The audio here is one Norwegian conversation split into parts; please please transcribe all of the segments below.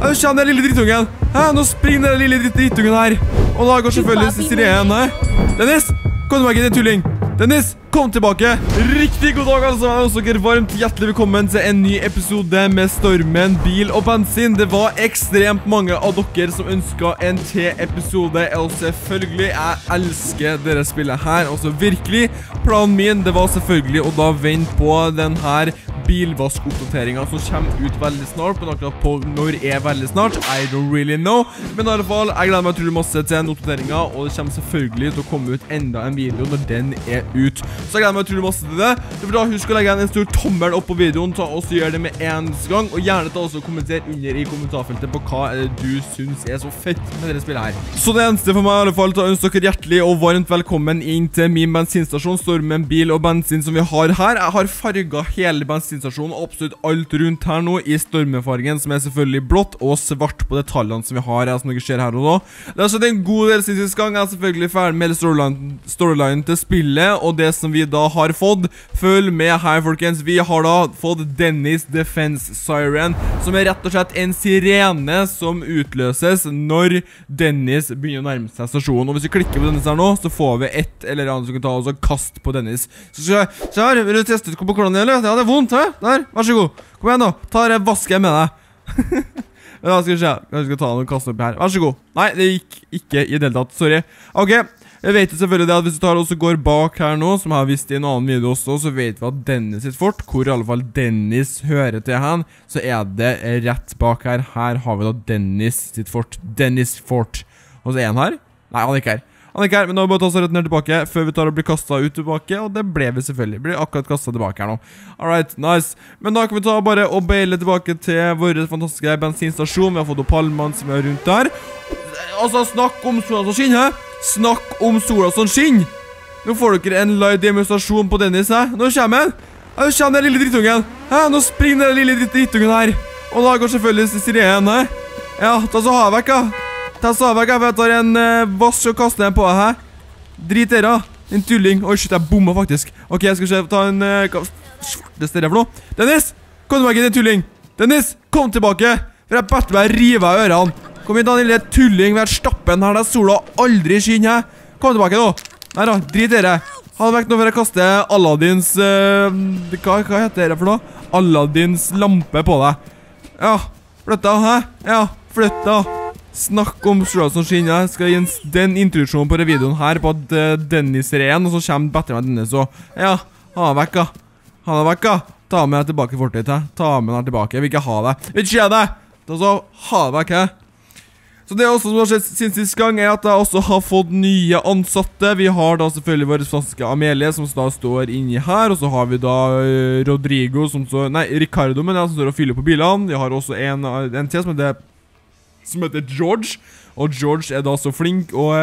Nå kommer den lille drittungen. Nå springer den lille drittungen her. Og da går selvfølgelig sirenen her. Dennis, kom tilbake, din tulling. Dennis, kom tilbake. Riktig god dag, altså. Og så varmt hjertelig velkommen til en ny episode med Stormen, bil og bensin. Det var ekstremt mange av dere som ønsket en til-episode. Og selvfølgelig, jeg elsker dere spillet her. Og så virkelig, planen min, det var selvfølgelig å da vente på den her bilvaskoppdateringen som kommer ut veldig snart, men akkurat på når er veldig snart, I don't really know. Men i alle fall, jeg gleder meg utrolig masse til den oppdateringen, og det kommer selvfølgelig til å komme ut enda en video når den er ut. Så jeg gleder meg utrolig masse til det. Du får da huske å legge en stor tommel opp på videoen, ta og gjør det med en gang, og gjerne ta også kommenter under i kommentarfeltet på hva du synes er så fett med dette spillet her. Så det eneste for meg i alle fall, til å ønske dere hjertelig og varmt velkommen inn til min bensinstasjon, Stormen, bil og bensin som vi har her. Jeg har farget hele bensinstasjonen, absolutt alt rundt her nå i stormefargen, som er selvfølgelig blått og svart på detaljene som vi har her, som dere ser her og nå. Det har skjedd en god del siden siste gang. Jeg er selvfølgelig ferdig med storyline til spillet, og det som vi da har fått. Følg med her, folkens. Vi har da fått Dennis Defense Siren, som er rett og slett en sirene som utløses når Dennis begynner å nærme seg stasjonen. Og hvis vi klikker på Dennis her nå, så får vi et eller annet som kan ta oss og kast på Dennis. Så se her, vil du teste ut på hvordan det gjelder? Ja, det er vondt, hæ? Der, vær så god. Kom igjen da, ta det vasket med deg. Ja, skal vi se. Jeg skal ta den og kaste opp her. Vær så god. Nei, det gikk ikke i deltatt, sorry. Ok, jeg vet selvfølgelig det at hvis du tar og går bak her nå, som jeg har vist i en annen video også, så vet vi at Dennis sitt fort, hvor i alle fall Dennis hører til han, så er det rett bak her. Her har vi da Dennis sitt fort. Dennis fort. Og så er han her? Nei, han er ikke her. Han er ikke her, men da må vi bare ta oss rett ned tilbake før vi tar og blir kastet ut tilbake, og det ble vi selvfølgelig. Vi blir akkurat kastet tilbake her nå. Alright, nice. Men da kan vi ta bare og beile tilbake til vår fantastiske bensinstasjon. Vi har fått opp palmene som vi har rundt der. Altså, snakk om sola som skinner, hæ? Snakk om sola som skinner! Nå får dere en live demonstrasjon på Dennis, hæ? Nå kommer han! Nå kommer den lille drittungen! Hæ? Nå springer den lille drittungen her! Og da går selvfølgelig sirenen, hæ? Ja, ta så ha vekk, da! Ta så vekk, jeg tar en vask og kaster den på deg, hæ? Drit dere, en tulling. Oi, shit, jeg bommet faktisk. Ok, jeg skal se, ta en det stedet for noe. Dennis, kom tilbake, din tulling. Dennis, kom tilbake. For jeg better meg rive av ørene. Kom inn, da, lille tulling. Vær stappen her, da sola aldri skinner, hæ? Kom tilbake nå. Nei da, drit dere. Ha det vekk nå, for jeg kaster Aladdins, hva heter det for noe? Aladdins lampe på deg. Ja, flytt da, hæ? Ja, flytt da. Snakk om sola som skinner. Jeg skal gi den introduksjonen på videoen her på at Dennis er en, og så kommer bedre med Dennis, så ja, ha det vekk da. Ha det vekk da. Ta med deg tilbake fortid, hæ? Ta med deg tilbake, jeg vil ikke ha deg. Vil ikke skje deg. Da så, ha det vekk, hæ? Så det også som har skjedd siden siste gang er at jeg også har fått nye ansatte. Vi har da selvfølgelig vår fantastiske Amelie som da står inni her, og så har vi da Rodrigo som så, nei, Ricardo, men som står og fyller på bilene. Vi har også en til som heter George, og George er da så flink og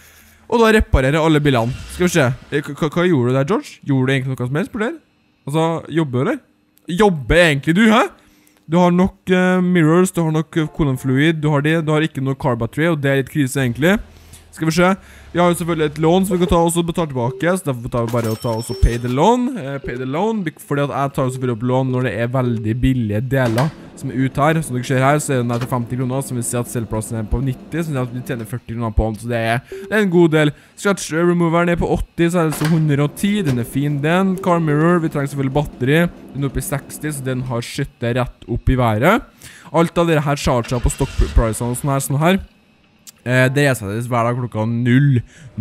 da reparerer alle bilene. Skal vi se, hva gjorde du der, George? Gjorde du egentlig noe som helst på det? Altså, jobber du, eller? Jobber egentlig du, hæ? Du har nok mirrors, du har nok coolant fluid, du har det, du har ikke noe car battery, og det er litt krise egentlig. Skal vi se, vi har jo selvfølgelig et lån som vi kan ta og betale tilbake, så derfor tar vi bare å ta og pay the loan, fordi at jeg tar selvfølgelig opp lån når det er veldig billige deler som er ut her. Som dere ser her, så er den her til 50 kroner, som vi ser at selvplassen er på 90, så vi tjener 40 kroner på den, så det er en god del. Scratch removeren er på 80, så er det så 110, den er fin den. Car mirror, vi trenger selvfølgelig batteri, den er oppe i 60, så den har skyttet rett opp i været. Alt av dere her charger på stock pricene og sånn her. Det resettes hver dag klokka 0:00,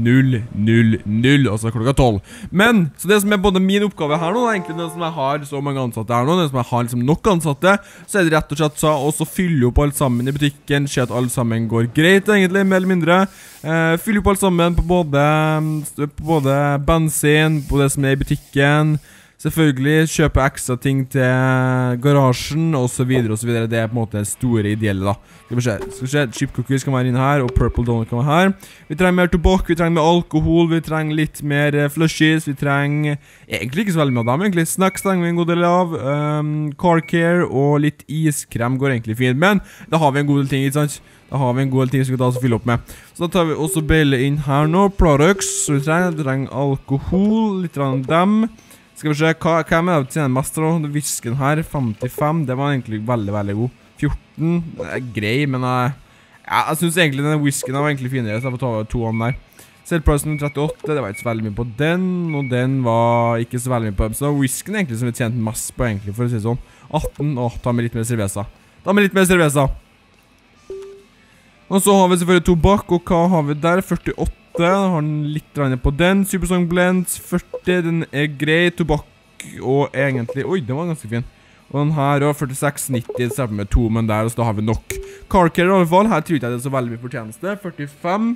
altså klokka 12. Men, så det som er både min oppgave her nå, egentlig det som jeg har så mange ansatte her nå, det som jeg har liksom nok ansatte, så er det rett og slett så å fylle opp alt sammen i butikken, se at alle sammen går greit egentlig, mer eller mindre. Fylle opp alt sammen på både bensin, på det som er i butikken, selvfølgelig kjøpe ekstra ting til garasjen og så videre og så videre. Det er på en måte store ideelle da. Skal vi se, chip cookies kan være inne her, og purple donut kan være her. Vi trenger mer tobakk, vi trenger mer alkohol, vi trenger litt mer flushies, vi trenger egentlig ikke så veldig mye av dem egentlig. Snacks trenger vi en god del av, car care og litt iskrem går egentlig fint, men da har vi en god del ting, ikke sant? Da har vi en god del ting som vi kan ta oss og fylle opp med. Så da tar vi også beile inn her nå, products, vi trenger alkohol, litt av dem. Skal vi se, hva er med å tjene mest da? Visken her, 55, det var egentlig veldig, veldig god. 14 18, det er grei, men jeg synes egentlig denne whiskyen var egentlig finere, så jeg får ta over 2 der. Selvprisen 38, det var ikke så veldig mye på den, og den var ikke så veldig mye på den. Så whiskyen egentlig som vi tjente mest på egentlig, for å si sånn. 18, ta med litt mer cerveza. Og så har vi selvfølgelig tobakk, og hva har vi der? 48, da har den litt rande på den. Supersong Blends, 40, den er grei. Tobakk, og egentlig, oi, den var ganske fin. Og den her, og 46,90, så med 2, men der, så da har vi nok. Carcare i alle fall, her tror jeg det er så veldig mye fortjeneste. 45.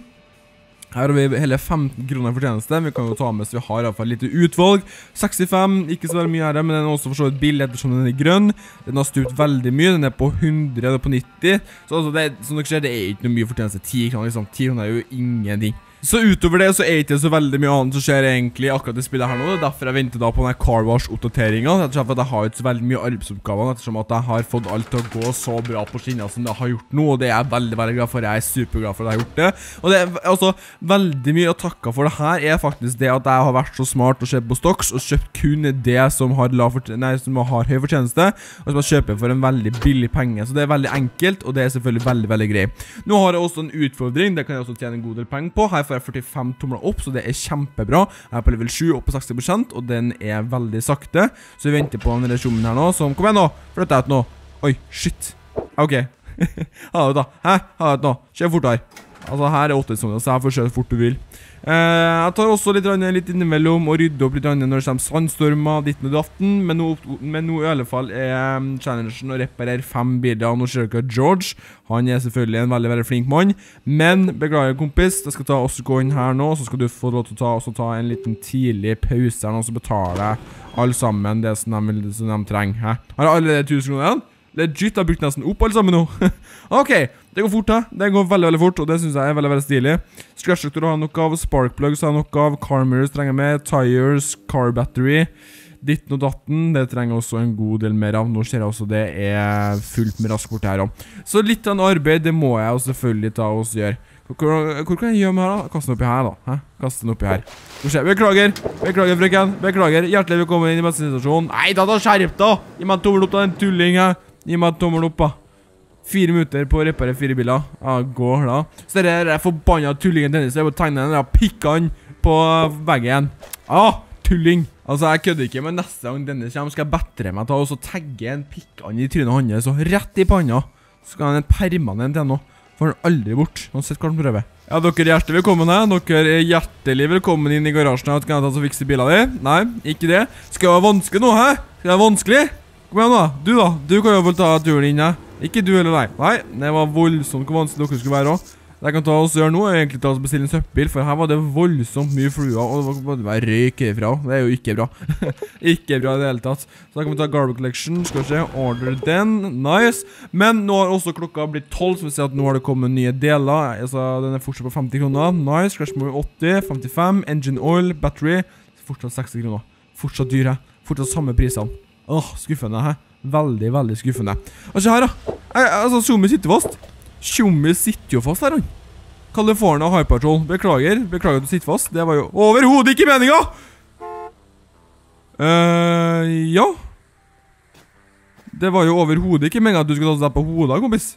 Her har vi hele 15 kroner for tjeneste. Vi kan jo ta med så vi har i hvert fall litt utvalg. 65, ikke så veldig mye her, men den er også for så vidt billig ettersom den er grønn. Den har stupt veldig mye, den er på 100, og på 90. Så altså, som dere ser, det er ikke noe mye for tjeneste. 10 kroner, liksom. 10 kroner er jo ingenting. Så utover det så er det ikke så veldig mye annet som skjer egentlig akkurat i spillet her nå. Det er derfor jeg venter da på denne Car Wash-oppdateringen. Ettersom at jeg har ikke så veldig mye arbeidsoppgaver, ettersom at jeg har fått alt til å gå så bra på skinner som det har gjort nå. Og det er jeg veldig, veldig glad for. Jeg er superglad for at jeg har gjort det. Og det er altså veldig mye å takke for det her er faktisk det at jeg har vært så smart og kjøpt på Stocks og kjøpt kun det som har, som har høy fortjeneste, og som jeg kjøper for en veldig billig penge. Så det er veldig enkelt, og det er selvfølgelig veldig, veldig grei. Nå har jeg også en utfordring, det kan jeg også tjene en god del penger på. Her får jeg 45 tomler opp, så det er kjempebra. Jeg er på level 7, opp på 60%, og den er veldig sakte. Så vi venter på denne sjommen her nå, som, kom igjen nå, flytt deg ut nå. Oi, shit. Ok. Ha det da. Hæ? Ha det nå. Kjør fort her. Altså, her er 8 soner, så jeg får kjøre fort du vil. Jeg tar også litt innimellom og rydder opp litt når det kommer sandstormer, ditten og datten, men nå i alle fall er challengen å reparere 5 biler. Nå ser dere George, han er selvfølgelig en veldig, veldig flink mann, men beklager kompis, jeg skal også gå inn her nå, så skal du få lov til å ta en liten tidlig pause her nå, så betaler jeg alle sammen det som de trenger. Hæ? Har jeg allerede 1000 kroner igjen? Legit, jeg har brukt nesten opp alle sammen nå. Ok, det går fort da. Det går veldig, veldig fort, og det synes jeg er veldig, veldig stilig. Scratch-doktor har noe av, Sparkplugs har noe av, Car Mirrors trenger med, Tires, Car Battery, ditten og datten, det trenger også en god del mer av. Nå ser jeg også det er fullt med raskbort her også. Så litt av en arbeid, det må jeg jo selvfølgelig ta og gjøre. Hvor kan jeg gjøre med her da? Kaste den oppi her da. Hæ? Kaste den oppi her. Beklager, frøken. Beklager. Hjertelig velkommen inn i bensinstasjonen. Nei, da skjerp da. Gi meg en tommel opp da, den tulling her. Gi meg en tommel opp da. 4 minutter på å reparere 4 biler. Ja, går da. Så det er forbannet tullingen Dennis. Jeg må tegne den der pikkene på veggen. Tulling. Altså, jeg kødder ikke, men neste gang Dennis kommer, skal jeg bedre meg til å tagge en pikkene i trynet hans, så rett i panna. Så skal han en permanent igjen nå. For han aldri bort. Han sitter klart på prøve. Ja, dere er hjertelig velkommen her. Dere er hjertelig velkommen inn i garasjen. Kan jeg ta så fikse bilen din? Nei, ikke det. Skal det være vanskelig nå, hæ? Skal det være vanskelig? Kom igjen da. Du kan jo vel ta turen inn, hæ? Ikke du eller nei. Nei, det var voldsomt hvor vanskelig dere skulle være også. Det jeg kan ta oss gjøre nå er egentlig ta oss bestille en søppel, for her var det voldsomt mye fluer, og det var bare røyk herfra. Det er jo ikke bra. Ikke bra i det hele tatt. Så da kan vi ta Garbage Collection, skal vi se, order den, nice. Men nå har også klokka blitt 12, så vi ser at nå har det kommet nye deler. Altså, den er fortsatt på 50 kroner, nice. Crash More 80, 55, Engine Oil, Battery, fortsatt 60 kroner. Fortsatt dyre, fortsatt samme prisene. Skuffende, hæ? Veldig, veldig skuffende. Og se her da, altså, Xiaomi sitter fast. Xiaomi sitter jo fast her, han. California High Patrol. Beklager at du sitter fast. Det var jo overhodet ikke meningen! Ja. Det var jo overhodet ikke meningen at du skulle ta deg på hodet, kompis.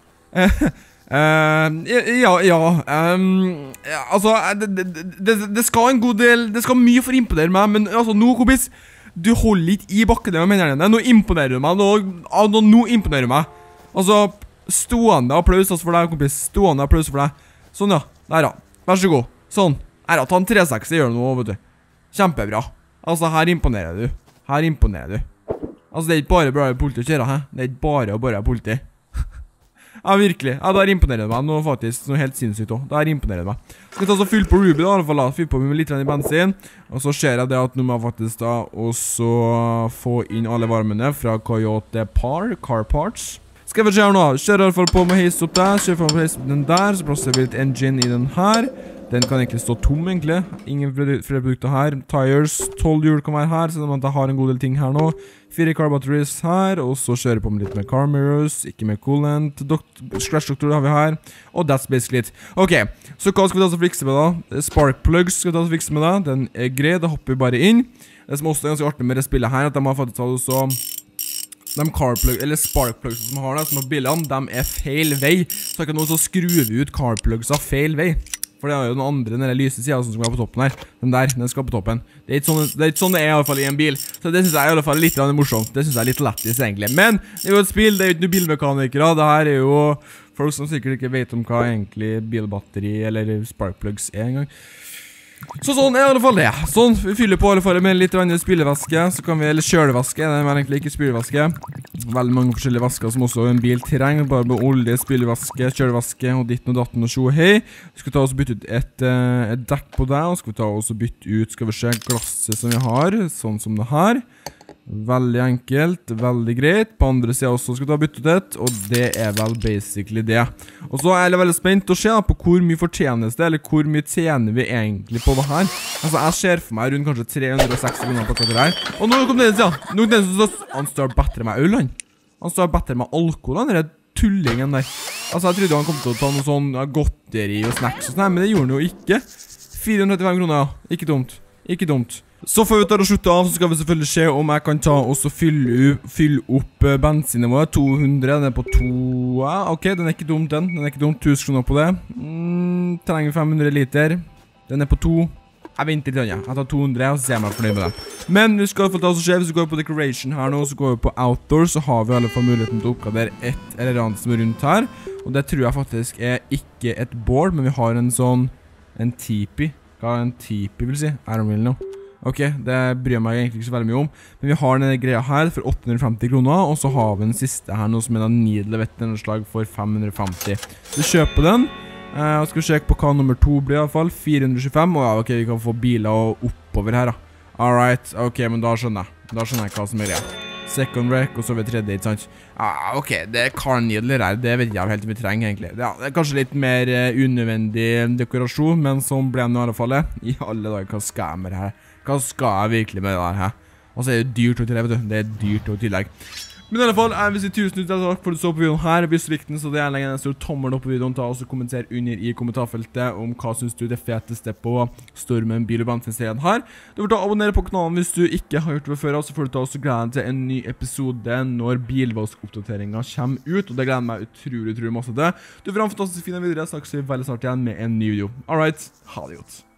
Altså, det skal en god del, det skal mye for å imponere meg, men altså, nå, kompis, du holder litt i bakken med mennene. Nå imponerer du meg, nå imponerer du meg. Altså, stående applaus for deg, kompis. Stående applaus for deg. Sånn, ja. Der, ja. Vær så god. Sånn. Her, ja. Ta en 360, gjør det nå, vet du. Kjempebra. Altså, her imponerer du. Her imponerer du. Altså, det er ikke bare politi å kjøre, hæ? Det er ikke bare politi. Ja, virkelig. Ja, der imponerer det meg. Nå faktisk, noe helt sinnssykt også. Der imponerer det meg. Skal ta så fyll på Ruby da, i alle fall da. Fyll på med litt i bensin. Og så ser jeg det at nå må jeg faktisk da også få inn alle varmene fra Coyote Car Parts. Skal vi se her nå, kjører i hvert fall på med heis opp der, kjører på med heis opp den der, så plasserer vi litt engine i den her. Den kan egentlig stå tom egentlig, ingen flere produkter her. Tires, 12 hjul kan være her, så jeg har en god del ting her nå. 4 car batteries her, og så kjører på med litt med car mirrors, ikke med coolant. Scratch-doktor har vi her, og that's basically it. Ok, så hva skal vi ta så fikse med da? Spark plugs skal vi ta så fikse med da, den er grei, da hopper vi bare inn. Det som også er ganske artig med det spillet her, at de har faktisk tatt også de carplug, eller sparkplugs som har det, som har bilene, de feil vei. Så kan også skru ut carplugsa feil vei. For det jo den andre, den lyse siden som skal være på toppen her. Den skal på toppen. Det ikke sånn det i alle fall i en bil. Så det synes jeg i alle fall litt morsomt. Det synes jeg litt lettis egentlig. Men det jo et spill, det jo ikke noen bilmekanikere. Det her jo folk som sikkert ikke vet om hva egentlig bilbatteri eller sparkplugs engang. Så sånn i alle fall det. Sånn, vi fyller på i alle fall med litt spylevaske, så kan vi, eller kjølevaske, det er egentlig ikke spylevaske. Veldig mange forskjellige vasker som også en bil trenger, bare med olje, spylevaske, kjølevaske og ditten og datten og tjo og hei. Vi skal ta oss bytte ut et dekk på det, og skal vi ta oss bytte ut, skal vi se, glasset som vi har, sånn som det her. Veldig enkelt, veldig greit. På andre siden også skal vi ta bytte ut et, og det vel basically det. Og så jeg veldig spent å se på hvor mye fortjenes det, eller hvor mye tjener vi egentlig på det her. Altså jeg ser for meg rundt kanskje 360 kroner på det her. Og nå kom det til siden. Nå kom det til siden. Han står bedre med øl, han. Han står bedre med alkohol, han er tullingen der. Altså jeg trodde han kom til å ta noe sånn godteri og snacks og sånn, men det gjorde han jo ikke. 435 kroner, ja. Ikke dumt. Ikke dumt. Så før vi tar og slutter av, så skal vi selvfølgelig se om jeg kan ta og fylle opp bensinen vår. 200, den på 2, ja, ok, den ikke dumt den. Den ikke dumt, 1000 kroner på det. Trenger 500 liter. Den på 2. Jeg venter litt, ja. Jeg tar 200, og så ser jeg meg fornøyd med det. Men vi skal få ta oss og se, hvis vi går på decoration her nå, så går vi på outdoor, så har vi i alle fall muligheten til å oppgradere et eller annet som rundt her. Og det tror jeg faktisk ikke et board, men vi har en sånn, en tipi. Hva en tipi vil si? I don't really know. Ok, det bryr jeg meg egentlig ikke så veldig mye om. Men vi har denne greia her for 850 kroner, og så har vi den siste her, noe som en needle vettenslag for 550. Så kjøper den, og skal vi sjekke på hva nummer 2 blir i alle fall, 425, og ja, ok, vi kan få biler oppover her da. Alright, ok, men da skjønner jeg hva som greia. Second wreck, og så har vi tredje, ikke sant? Ok, det car needler her, det vet jeg helt om vi trenger egentlig. Ja, det kanskje litt mer unødvendig dekorasjon, men sånn ble den i alle fall. I alle dager, hva skal jeg med det her? Hva skal jeg virkelig med det her? Og så det dyrt å tillegg, vet du. Det dyrt å tillegg. Men i alle fall, jeg vil si 1000 takk for at du så på videoen her. Hvis du likte den, så det legger en stor tommel opp på videoen. Ta og kommenter under i kommentarfeltet om hva synes du det feteste på Stormen bil- og bandfinserien her. Du får ta og abonnere på kanalen hvis du ikke har gjort det før, så får du ta og glede deg til en ny episode når bilvalgsoppdateringen kommer ut, og det gleder meg utrolig masse til. Du får ha en fantastisk fin video, jeg snakkes veldig snart igjen med en ny video. Alright, ha det godt.